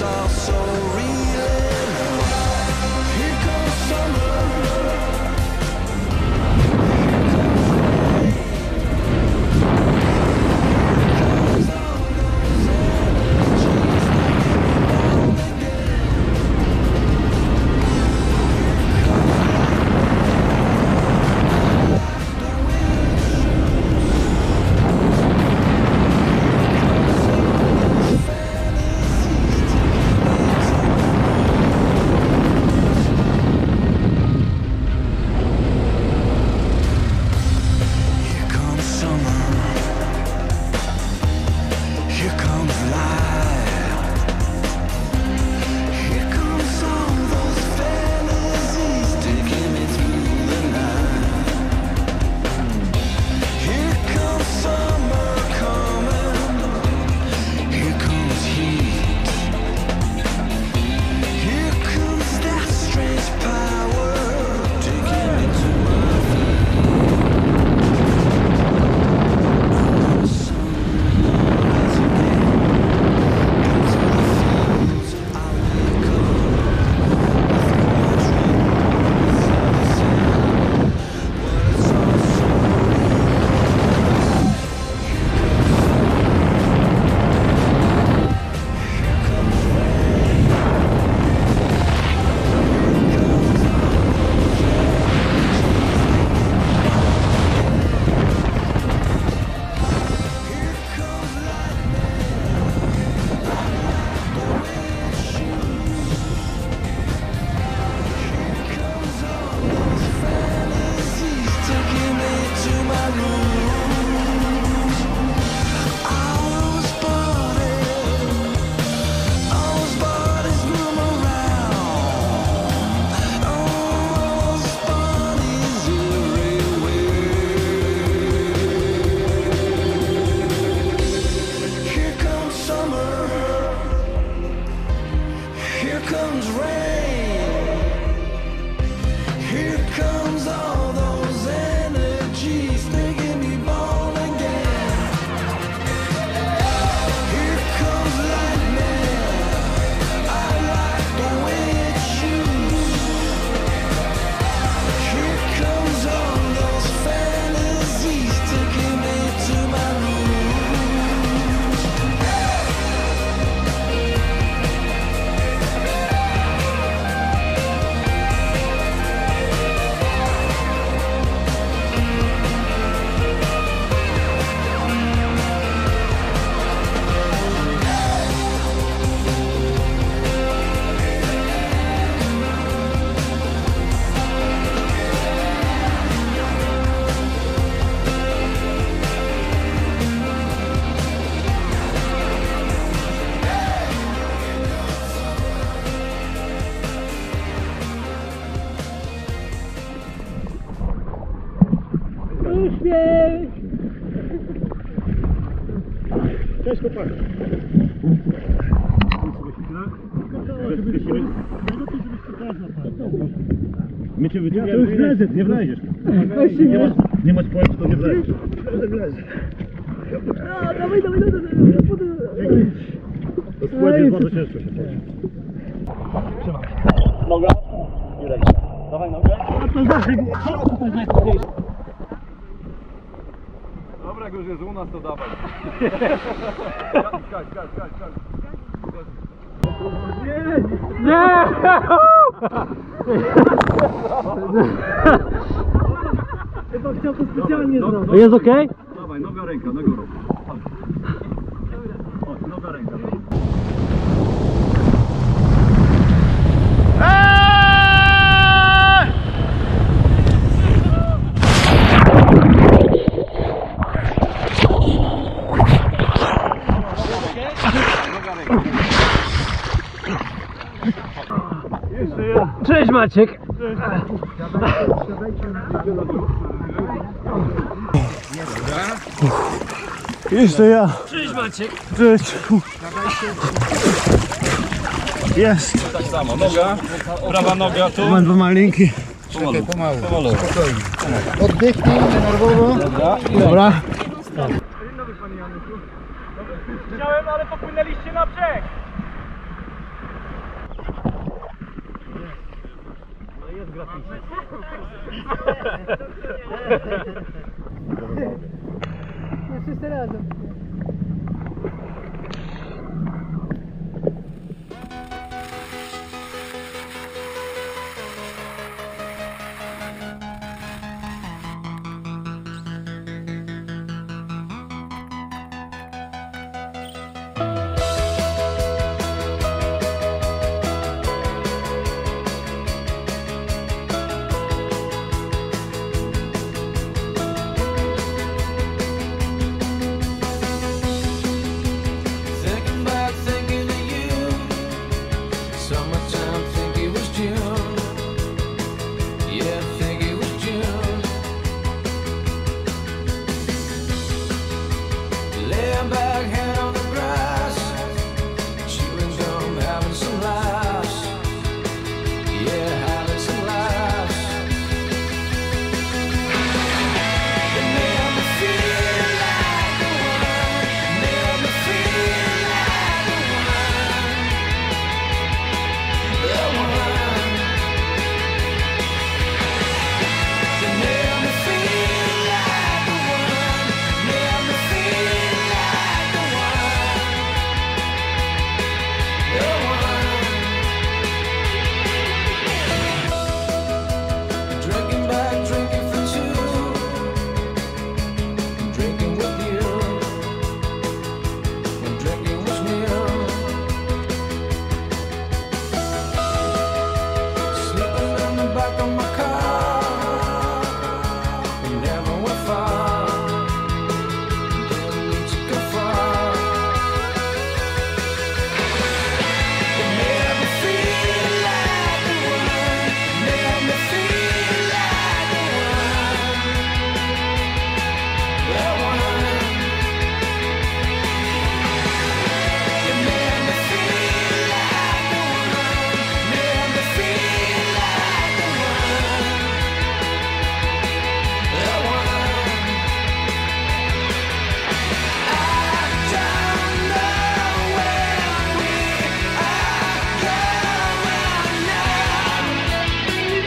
all so real. Here comes summer. Cześć chłopak. My cię wyciągniemy, nie wleziesz. Nie masz pojęcia, to nie wleziesz. Dawaj. To spłać jest bardzo ciężko się cieszy. Trzymam. Noga i ręka. Dawaj nogę. A to zawsze, to jest najtrudniejsze. Dobra, jak już jest u nas, to dawaj. Skacz. Nie! Chyba chciał to specjalnie zrobić. Jest okej? Dawaj, noga, ręka, na górę. Chodź, noga, ręka. Cześć Maciek! Jeszcze ja. Cześć Maciek! Cześć. Jest. Tak samo, noga, prawa noga tu. Mam dwa malinki. Pomału. Spokojnie. Oddychnij, nerwowo. Dobra. Chciałem, ale popłynęliście na brzeg! Ale jest graficznie. No wszyscy razem. Thinking back, thinking of you. Summertime, think it was June. Yeah, I think it was June. Laying back, hand on the grass, chewing gum, having some laughs. Yeah, having some laughs. It made me feel like the one. Made me feel like the one. The one. It made me feel like the one. Made me feel like the one. The one. Drinking back, drinking for two. Drinking with you. When drinking was new. Sleeping in the back of my car. We never went far. Didn't need to go far. It made me feel like the one. Made me feel like the one. The one. It made me feel like the one. Made me feel like the one. The one. I don't know where we are going now.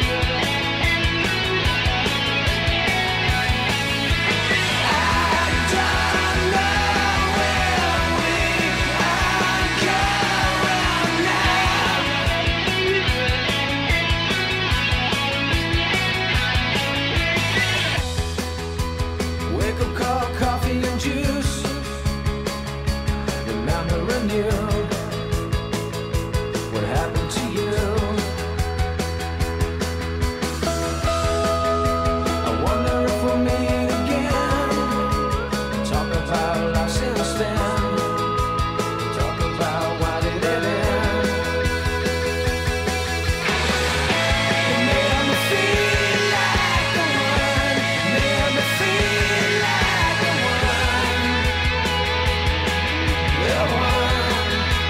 I don't know where we are going now. Wake up, call, coffee and juice. Remembering you. What happened to you? I wonder if we'll meet again. Talk about life since then. Talk about why did it end. It made me feel like the one. Made me feel like the one. The one.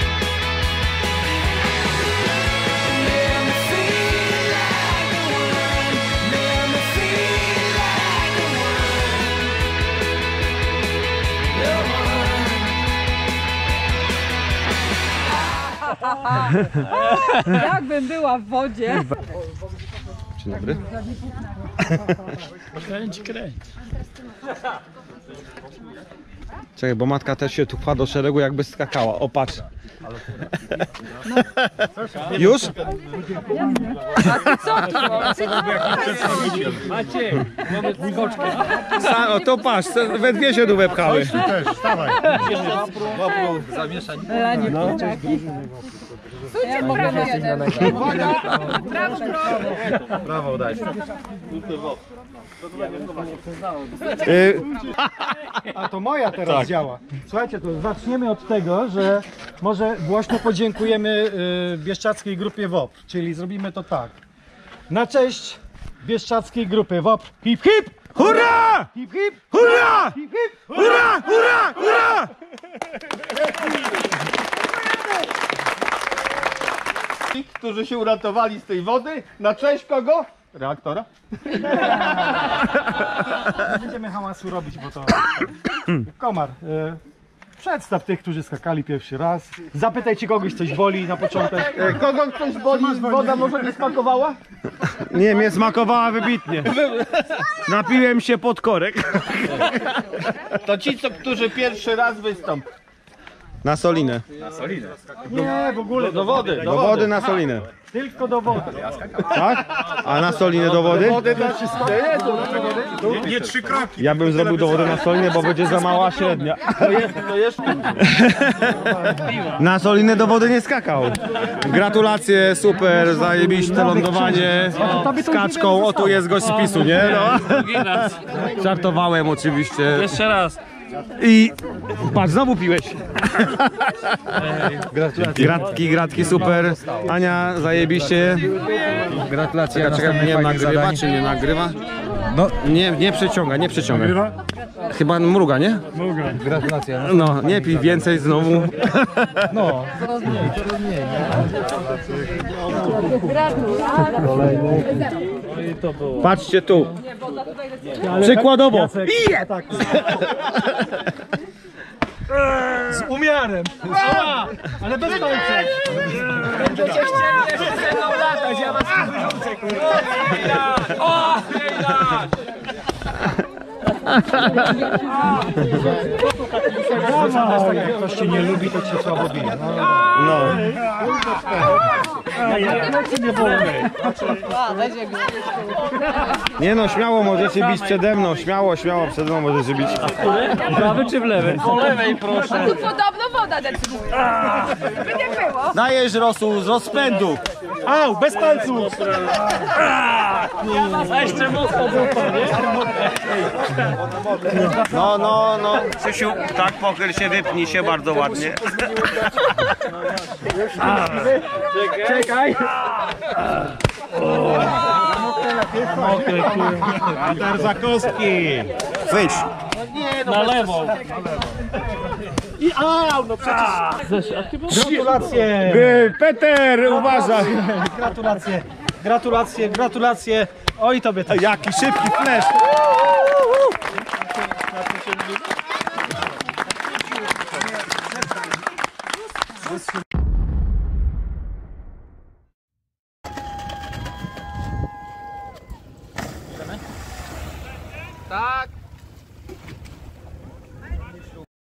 It made me feel like the one. Made me feel like the one. The one. Jakbym była w wodzie. Dzień dobry. Kręć, kręć. Czekaj, bo matka też się tu pcha do szeregu, jakby skakała. O, patrz. Już? Maciek, mamy skoczkę. O, to patrz, we dwie się tu wepchały. Też, wstawaj. Lanie kurczaki. Ja mogę na jeden. Brawo, Brawo, daj. A to moja teraz działa. Słuchajcie, to zaczniemy od tego, że może głośno podziękujemy Bieszczadzkiej Grupie WOPR, czyli zrobimy to tak. Na cześć Bieszczadzkiej Grupy WOPR. Hip hip! Hurra! Hip hip! Hurra! Hip hip! Hurra! Hurra! Hurra! Którzy się uratowali z tej wody. Na cześć kogo? Reaktora. Nie będziemy hałasu robić, bo to komar. Przedstaw tych, którzy skakali pierwszy raz. Zapytaj, czy kogoś coś boli na początek. Kogo ktoś boli, woda może nie smakowała? Nie, mnie smakowała wybitnie. Napiłem się pod korek. To ci, którzy pierwszy raz wystąpią. Na solinę. Nie, w ogóle do wody. Do wody na solinę. Tylko do wody. Tak? A na solinę do wody? Nie 3 kroki. Ja bym zrobił do wody na solinę, bo będzie za mała średnia. To jest Na solinę do wody nie skakał. Gratulacje, super, zajebiście lądowanie z kaczką. O, tu jest gość z PiS-u, nie? No. Żartowałem oczywiście. Jeszcze raz. I patrz, znowu piłeś. Gratki, super. Ania, zajebiście. Gratulacje. Czekaj, nie nagrywa, czy nie nagrywa? No. Nie przeciąga, nie przeciąga. Chyba mruga, nie? Mruga. Gratulacje. No, nie pij więcej znowu. No. Patrzcie tu. Przykładowo. Z umiarem. Ale bez końca. Jak ktoś cię nie lubi, to cię słabo bije. No. Nie no, śmiało możecie bić przede mną. Śmiało przede mną możecie bić. W prawy czy w lewy? Po lewej, proszę. Tu podobno woda decyduje. By nie było. Dajesz rosół z rozpędu. Au, bez palców. A jeszcze mocno dupa, nie? No. Krzysiu, tak pochyl się, wypnij się bardzo ładnie. Czekaj. Tarzakowski. Wyjdź. Na lewą. Gratulacje. Peter, uważaj. Gratulacje. Oj, tobie też. Jaki szybki flash. Tak.